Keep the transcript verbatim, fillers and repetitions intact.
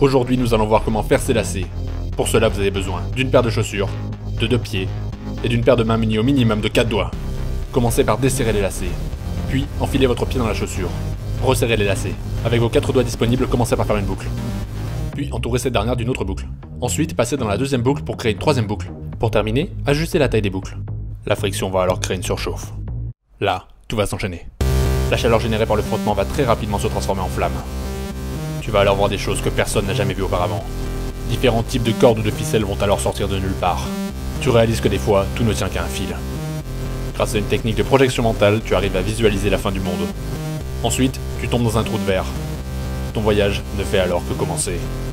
Aujourd'hui, nous allons voir comment faire ces lacets. Pour cela, vous avez besoin d'une paire de chaussures, de deux pieds, et d'une paire de mains munies au minimum de quatre doigts. Commencez par desserrer les lacets, puis enfilez votre pied dans la chaussure. Resserrez les lacets. Avec vos quatre doigts disponibles, commencez par faire une boucle. Puis entourez cette dernière d'une autre boucle. Ensuite, passez dans la deuxième boucle pour créer une troisième boucle. Pour terminer, ajustez la taille des boucles. La friction va alors créer une surchauffe. Là, tout va s'enchaîner. La chaleur générée par le frottement va très rapidement se transformer en flamme. Tu vas alors voir des choses que personne n'a jamais vues auparavant. Différents types de cordes ou de ficelles vont alors sortir de nulle part. Tu réalises que des fois, tout ne tient qu'à un fil. Grâce à une technique de projection mentale, tu arrives à visualiser la fin du monde. Ensuite, tu tombes dans un trou de verre. Ton voyage ne fait alors que commencer.